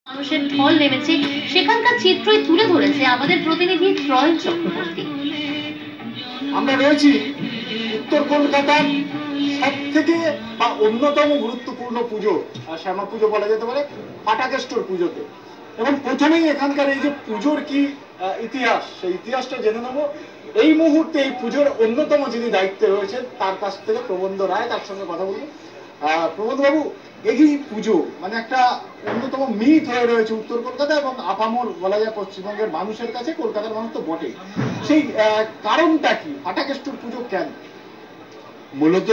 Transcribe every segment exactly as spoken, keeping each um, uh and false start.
মানুষের ঢল নেমেছে, সেখানকার চিত্রই তুলে ধরেছে আমাদের প্রতিনিধি ত্রয়ন চক্রবর্তী। আমরা রয়েছি উত্তর কলকাতার সব থেকে বা অন্যতম গুরুত্বপূর্ণ পুজো, শ্যামা পুজো বলা যেতে পারে, ফাটাকেষ্টর পুজোতে। এবং প্রথমেই এখানকার এই যে পুজোর কি ইতিহাস, সেই ইতিহাসটা জেনে নেব। এই মুহূর্তে এই পুজোর অন্যতম যিনি দায়িত্বে রয়েছেন তার কাছ থেকে প্রবন্ধ রায়, তার সঙ্গে কথা বলবো। আহ প্রবন্ধ বাবু, এই পুজো মানে একটা অন্যতম মিথ হয়ে রয়েছে উত্তর কলকাতা এবং আপামর বলা যায় পশ্চিমবঙ্গের মানুষের কাছে, কলকাতার মানুষ তো বটেই। সেই কারণটা কি, ফাটাকেষ্টর পুজো কেন? মূলত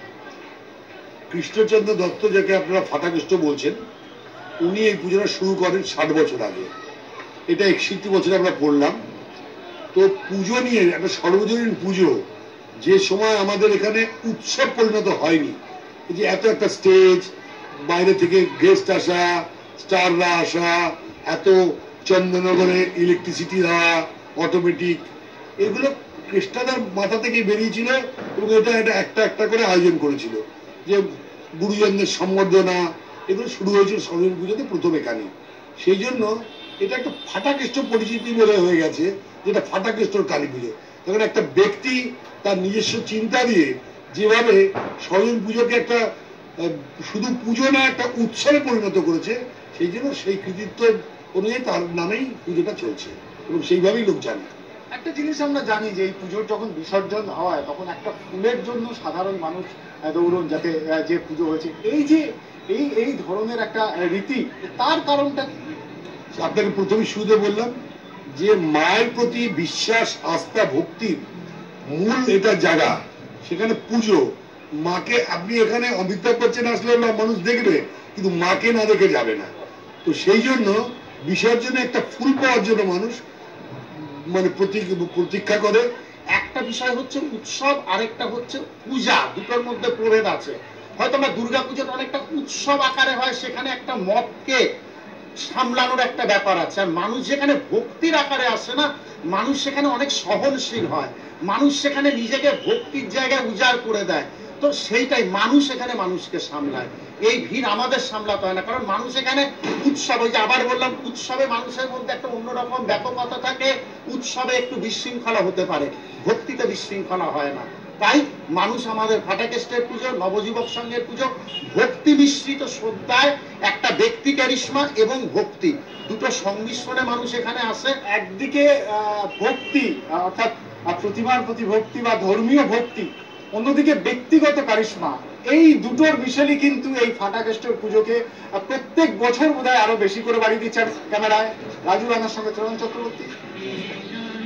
কৃষ্ণচন্দ্র দত্ত, যাকে আপনারা ফাটাকেষ্ট বলছেন, উনি এই পুজোটা শুরু করেন ষাট বছর আগে। এটা একষট্টি বছরে আমরা পড়লাম। তো পুজো নিয়ে একটা সর্বজনীন পুজো, যে সময় আমাদের এখানে উৎসব পরিণত হয়নি, যে এত একটা স্টেজ, বাইরে থেকে গেস্ট আসা, স্টাররা আসা, এত চন্দ্রনগরে ইলেকট্রিসিটি দেওয়া, অটোমেটিক, এগুলো কৃষ্ণাদার মাথা থেকে বেরিয়েছিল এবং এটা এটা একটা একটা করে আয়োজন করেছিল। যে গুরুজনদের সম্বর্ধনা, এগুলো শুরু হয়েছিল সরস্বতী পুজোতে প্রথম এখানে। সেই জন্য এটা একটা ফাটাকেষ্ট পরিচিতি বলে হয়ে গেছে, যেটা ফাটাকেষ্টর কালী পুজো। তখন একটা ব্যক্তি তার নিজস্ব চিন্তা দিয়ে যেভাবে সরস্বতী পুজোকে একটা শুধু পুজো না, একটা উৎসবে পরিণত করেছে, সেই জন্য সেই কৃতিত্ব অনুযায়ী তার নামেই পুজোটা চলছে এবং সেইভাবেই লোক জানে। একটা জিনিস আমরা জানি যে এই পুজোর যখন বিসর্জন হয় তখন একটা ফুলের জন্য সাধারণ মানুষ দৌড়ন, যাতে যে পুজো হয়েছে, এই যে এই এই ধরনের একটা রীতি, তার কারণটা কি? আপনাকে প্রথমে শুরুতে বললাম যে মায়ের প্রতি বিশ্বাস, আস্থা, ভক্তির মূল এটা জায়গা, সেখানে পুজো। মাকে আপনি এখানে অমিতাভ বচ্চন আসলে মানুষ দেখবে, কিন্তু মাকে না দেখে যাবে না। তো সেই জন্য বিসর্জনে একটা ফুল পাওয়ার জন্য মানুষ মানে প্রতীক্ষা করে। একটা বিষয় হচ্ছে উৎসব, আরেকটা হচ্ছে পূজা, দুটোর মধ্যে প্রভেদ আছে। হয়তো আমরা দুর্গা পুজোটা অনেকটা উৎসব আকারে হয়, সেখানে একটা মতকে সামলানোর একটা ব্যাপার আছে। আর মানুষ যেখানে ভক্তির আকারে আসে না, মানুষ সেখানে অনেক সহনশীল হয়, মানুষ সেখানে নিজেকে ভক্তির জায়গায় উজাড় করে দেয়। তো সেইটাই মানুষ এখানে মানুষকে সামলায়। এই ভিড় আমাদের সামলাতে হয় না, কারণ মানুষ এখানে উৎসব, ওই যে আবার বললাম, উৎসবে মানুষের মধ্যে একটা অন্যরকম ব্যাপকতা থাকে। উৎসবে একটু বিশৃঙ্খলা হতে পারে, ভক্তিতে বিশৃঙ্খলা হয় না। তাই মানুষ আমাদের ফাটাকেষ্টের পুজো, নবযুবক সংঘের পুজো, ভক্তি মিশ্রিত শ্রদ্ধায় একটা ব্যক্তি ক্যারিশমা এবং ভক্তি, দুটো সংমিশ্রণে মানুষ এখানে আসে। একদিকে ভক্তি অর্থাৎ প্রতিমার প্রতি ভক্তি বা ধর্মীয় ভক্তি, অন্যদিকে ব্যক্তিগত কারিশমা, এই দুটোর মিশেলই কিন্তু এই ফাটাকেষ্টর পুজোকে প্রত্যেক বছর বোধহয় আরো বেশি করে বাড়িয়ে দিচ্ছেন। ক্যামেরায় রাজু রানার সঙ্গে ত্রয়ন চক্রবর্তী।